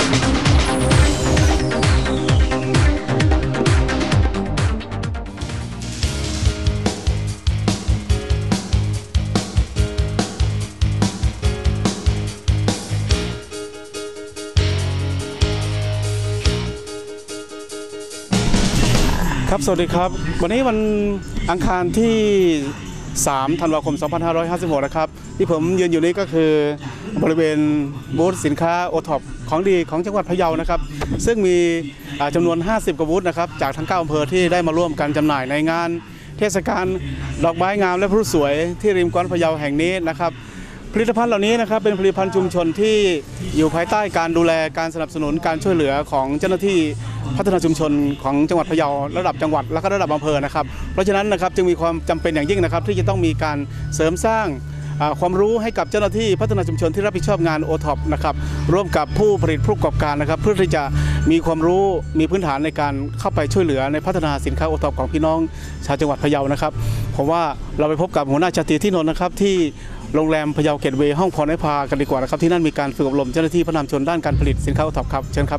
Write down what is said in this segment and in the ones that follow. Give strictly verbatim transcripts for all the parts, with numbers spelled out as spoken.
ครับสวัสดีครับวันนี้วันอังคารที่สามธันวาคมสองพันห้าร้อยห้าสิบหกนะครับที่ผมยืนอยู่นี้ก็คือบริเวณบูธสินค้าโอท็อปของดีของจังหวัดพะเยานะครับซึ่งมีจำนวนห้าสิบกว่าบูธนะครับจากทั้งเก้าอำเภอที่ได้มาร่วมกันจำหน่ายในงานเทศกาลดอกไม้งามและพลุสวยที่ริมกว้านพะเยาแห่งนี้นะครับผลิตภัณฑ์เหล่านี้นะครับเป็นผลิตภัณฑ์ชุมชนที่อยู่ภายใต้การดูแลการสนับสนุนการช่วยเหลือของเจ้าหน้าที่พัฒนาชุมชนของจังหวัดพะเยาระดับจังหวัดและก็ระดับอำเภอนะครับเพราะฉะนั้นนะครับจึงมีความจำเป็นอย่างยิ่งนะครับที่จะต้องมีการเสริมสร้างความรู้ให้กับเจ้าหน้าที่พัฒนาชุมชนที่รับผิดชอบงาน โอ ท็อป นะครับร่วมกับผู้ผลิตผู้ประกอบการนะครับเพื่อที่จะมีความรู้มีพื้นฐานในการเข้าไปช่วยเหลือในพัฒนาสินค้า โอ ท็อป ของพี่น้องชาวจังหวัดพะเยานะครับผมว่าเราไปพบกับหัวหน้าชาตรีที่นนท์นะครับที่โรงแรมพะเยาเกตเวย์ห้องพรให้พากันดีกว่านะครับที่นั่นมีการฝึกอบรมเจ้าหน้าที่พัฒนาชุมชนด้านการผลิตสินค้า โอ ท็อป ครับเชิญครับ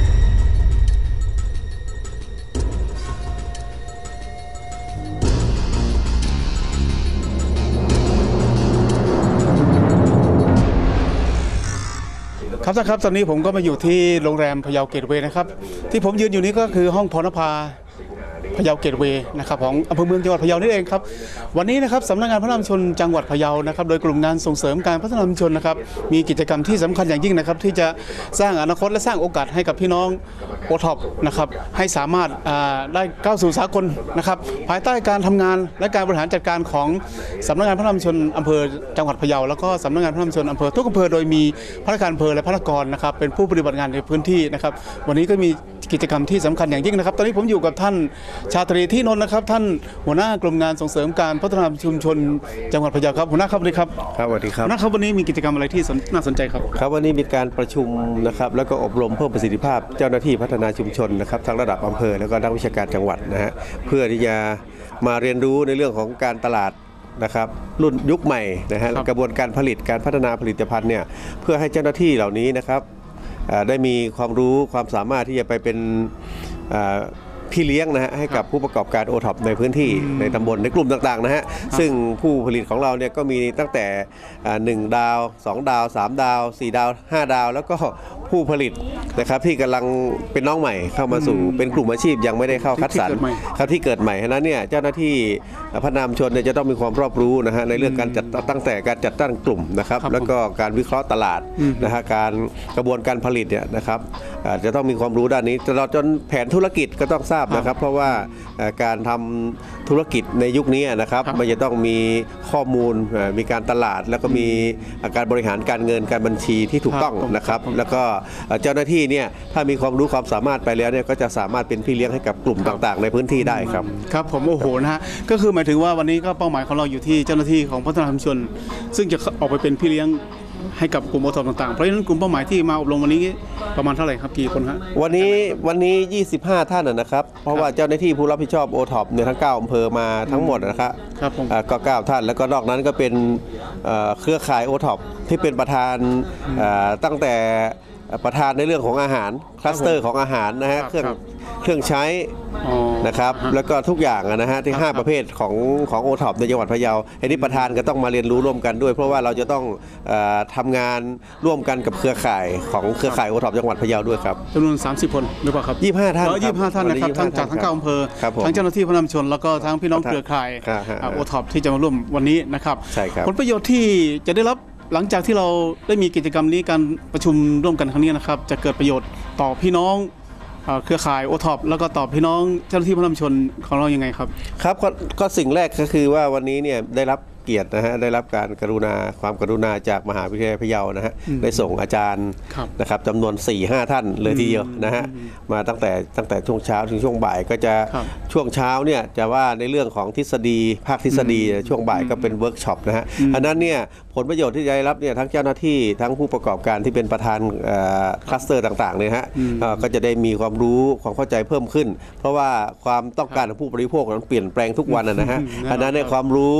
ครับท่านครับตอนนี้ผมก็มาอยู่ที่โรงแรมพะเยาเกตเวย์นะครับที่ผมยืนอยู่นี้ก็คือห้องพรณภาพะเยาเกตเวย์นะครับของอำเภอเมืองจังหวัดพะเยานี่เองครับวันนี้นะครับสำนักงานพัฒนาชุมชนจังหวัดพะเยานะครับโดยกลุ่มงานส่งเสริมการพัฒนาชุมชนนะครับมีกิจกรรมที่สำคัญอย่างยิ่งนะครับที่จะสร้างอนาคตและสร้างโอกาสให้กับพี่น้องโอท็อปนะครับให้สามารถได้ก้าวสู่สากลนะครับภายใต้การทำงานและการบริหารจัดการของสำนักงานพัฒนาชุมชนอำเภอจังหวัดพะเยาแล้วก็สำนักงานพัฒนาชุมชนอำเภอทุกอำเภอโดยมีพนักงานอำเภอและพนักงานนะครับเป็นผู้ปฏิบัติงานในพื้นที่นะครับวันนี้ก็มีกิจกรรมที่สำคัญอย่างยิ่งนะครับตอนนี้ผมอยู่กับท่านชาตรีที่นนท์นะครับท่านหัวหน้ากลุ่มงานส่งเสริมการพัฒนาชุมชนจังหวัดพะเยาครับหัวหน้าครับสวัสดีครับครับสวัสดีครับหัวหน้าครับวันนี้มีกิจกรรมอะไรที่น่าสนใจครับครับวันนี้มีการประชุมนะครับแล้วก็อบรมเพิ่มประสิทธิภาพเจ้าหน้าที่พัฒนาชุมชนนะครับทั้งระดับอำเภอแล้วก็นักวิชาการจังหวัดนะฮะเพื่อที่จะมาเรียนรู้ในเรื่องของการตลาดนะครับรุ่นยุคใหม่นะฮะกระบวนการผลิตการพัฒนาผลิตภัณฑ์เนี่ยเพื่อให้เจ้าหน้าที่เหล่านี้นะครับได้มีความรู้ความสามารถที่จะไปเป็นพี่เลี้ยงนะฮะให้กับผู้ประกอบการโอท็อปในพื้นที่ในตำบลในกลุ่มต่างๆนะฮะซึ่งผู้ผลิตของเราเนี่ยก็มีตั้งแต่หนึ่งดาวสองดาวสามดาวสี่ดาวห้าดาวแล้วก็ผู้ผลิตนะครับที่กำลังเป็นน้องใหม่เข้ามาสู่เป็นกลุ่มอาชีพยังไม่ได้เข้าคัดสรรครับที่เกิดใหม่ฉะนั้นเนี่ยเจ้าหน้าที่พัฒนาชุมชนเนี่ยจะต้องมีความรอบรู้นะฮะในเรื่องการจัดตั้งแต่การจัดตั้งกลุ่มนะครับแล้วก็การวิเคราะห์ตลาดนะฮะการกระบวนการผลิตเนี่ยนะครับจะต้องมีความรู้ด้านนี้ตลอดจนแผนธุรกิจก็ต้องทราบนะครับเพราะว่าการทำธุรกิจในยุคนี้นะครับมันจะต้องมีข้อมูลมีการตลาดแล้วก็มีการบริหารการเงินการบัญชีที่ถูกต้องนะครับแล้วก็เจ้าหน้าที่เนี่ยถ้ามีความรู้ความสามารถไปแล้วเนี่ยก็จะสามารถเป็นพี่เลี้ยงให้กับกลุ่มต่างๆในพื้นที่ได้ครับครับผมโอ้โหนะฮะก็คือหมายถึงว่าวันนี้ก็เป้าหมายของเราอยู่ที่เจ้าหน้าที่ของพัฒนาชุมชนซึ่งจะออกไปเป็นพี่เลี้ยงให้กับกลุ่มโอท็อปต่างๆเพราะฉะนั้นกลุ่มเป้าหมายที่มาอบรมวันนี้ประมาณเท่าไหร่ครับกี่คนครับวันนี้วันนี้ยี่สิบห้าท่านนะครับเพราะว่าเจ้าหน้าที่ผู้รับผิดชอบโอท็อปในทั้งเก้าอำเภอมาทั้งหมดนะครับครับผมก็เก้าท่านแล้วก็นอกนั้นก็เป็นเครือข่ายโอท็อปที่เป็นประธานตั้งแต่ประธานในเรื่องของอาหารคลัสเตอร์ของอาหารนะฮะเครื่องเครื่องใช้นะครับแล้วก็ทุกอย่างนะฮะที่ห้าประเภทของของโอท็อปในจังหวัดพะเยาอันนี้ประธานก็ต้องมาเรียนรู้ร่วมกันด้วยเพราะว่าเราจะต้องทำงานร่วมกันกับเครือข่ายของเครือข่ายโอท็อปจังหวัดพะเยาด้วยครับจำนวนสามสิบคนหรือเปล่าครับยี่สิบห้าท่านยี่สิบห้าท่านนะครับทั้งจากทั้งเก้าอำเภอทั้งเจ้าหน้าที่พัฒนาชุมชนแล้วก็ทั้งพี่น้องเครือข่ายโอท็อปที่จะมาร่วมวันนี้นะครับผลประโยชน์ที่จะได้รับหลังจากที่เราได้มีกิจกรรมนี้การประชุมร่วมกันครั้งนี้นะครับจะเกิดประโยชน์ต่อพี่น้องเครือข่ายโอท็อปแล้วก็ต่อพี่น้องเจ้าหน้าที่พัฒนาชุมชนของเรายังไงครับครับก็สิ่งแรกก็คือว่าวันนี้เนี่ยได้รับเกียรตินะฮะได้รับการกรุณาความกรุณาจากมหาวิทยาลัยพะเยานะฮะได้ส่งอาจารย์นะครับจำนวน สี่ห้า ท่านเลยทีเดียวนะฮะมาตั้งแต่ตั้งแต่ช่วงเช้าถึงช่วงบ่ายก็จะช่วงเช้าเนี่ยจะว่าในเรื่องของทฤษฎีภาคทฤษฎีช่วงบ่ายก็เป็นเวิร์กช็อปนะฮะอันนั้นเนี่ยผลประโยชน์ที่ได้รับเนี่ยทั้งเจ้าหน้าที่ทั้งผู้ประกอบการที่เป็นประธานคลัสเตอร์ต่างๆเนี่ยฮะก็จะได้มีความรู้ความเข้าใจเพิ่มขึ้นเพราะว่าความต้องการของผู้บริโภคมันเปลี่ยนแปลงทุกวันนะฮะอันนั้นเนี่ยความรู้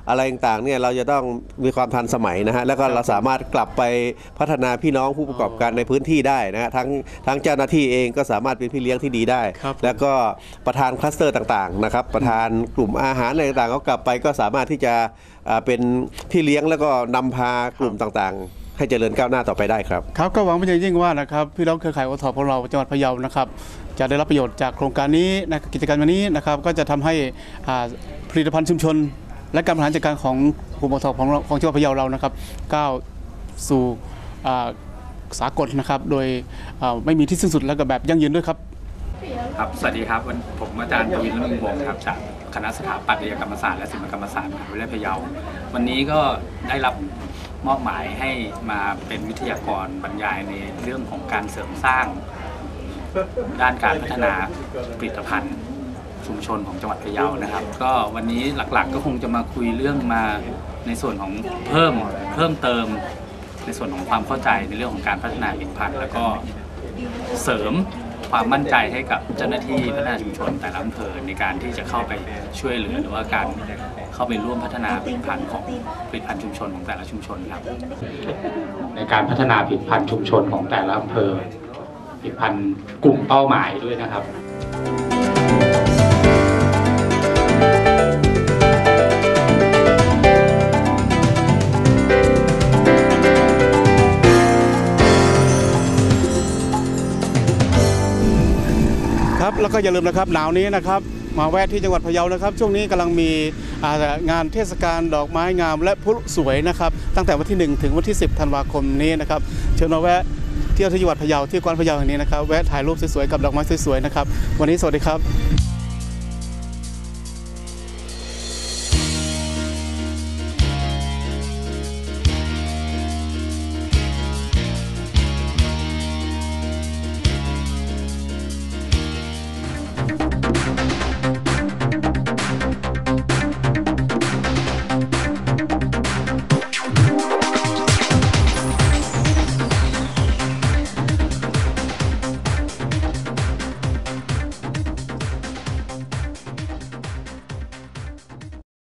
อะไรต่างๆเนี่ยเราจะต้องมีความทันสมัยนะฮะแล้วก็เราสามารถกลับไปพัฒนาพี่น้องผู้ประกอบการในพื้นที่ได้นะฮะทั้งทั้งเจ้าหน้าที่เองก็สามารถเป็นพี่เลี้ยงที่ดีได้ครับแล้วก็ประธานคลัสเตอร์ต่างๆนะครับประธานกลุ่มอาหารอะไรต่างๆเขากลับไปก็สามารถที่จะอ่าเป็นพี่เลี้ยงแล้วก็นำพากลุ่มต่างๆ ให้เจริญก้าวหน้าต่อไปได้ครับครับก็หวังเป็นอย่างยิ่งว่านะครับพี่น้องเครือข่ายโอท็อปของเราจังหวัดพะเยานะครับจะได้รับประโยชน์จากโครงการนี้นะกิจกรรมวันนี้นะครับก็จะทำให้อ่าผลิตภัณฑ์ชุมชน และการบริหารจัดการของกลุ่มโอท็อปของเราของจังหวัดพะเยาเรานะครับก้าวสู่อ่าสากลนะครับโดยอ่าไม่มีที่สิ้นสุดและก็แบบยั่งยืนด้วยครับครับ สวัสดีครับวันผมอาจารย์ปวิน ละมุงวงศ์ครับจากคณะสถาปัตยกรรมศาสตร์และศิลปกรรมศาสตร์มหาวิทยาลัยพะเยา วันนี้ก็ได้รับมอบหมายให้มาเป็นวิทยากรบรรยายในเรื่องของการเสริมสร้าง ด้านการพัฒนาผลิตภัณฑ์ชุมชนของจังหวัดพะเยานะครับ ก็วันนี้หลักๆก็คงจะมาคุยเรื่องมาในส่วนของเพิ่มเพิ่มเติมในส่วนของความเข้าใจในเรื่องของการพัฒนาผลิตภัณฑ์แล้วก็เสริมความมั่นใจให้กับเจ้าหน้าที่พัฒนาชุมชนแต่ละอำเภอในการที่จะเข้าไปช่วยเหลือหรือว่าการเข้าไปร่วมพัฒนาผลิตภัณฑ์ของผลิตภัณฑ์ชุมชนของแต่ละชุมชนครับในการพัฒนาผลิตภัณฑ์ชุมชนของแต่ละอำเภอผลิตภัณฑ์กลุ่มเป้าหมายด้วยนะครับครับแล้วก็อย่าลืมนะครับหนาวนี้นะครับมาแวะที่จังหวัดพะเยานะครับช่วงนี้กำลังมีอ่างานเทศกาลดอกไม้งามและพลุสวยนะครับตั้งแต่วันที่หนึ่งถึงวันที่สิบธันวาคมนี้นะครับเชิญมาแวะเที่ยวที่จังหวัดพะเยาที่กวานพะเยาแห่งนี้นะครับแวะถ่ายรูปสวยๆกับดอกไม้สวยๆนะครับวันนี้สวัสดีครับ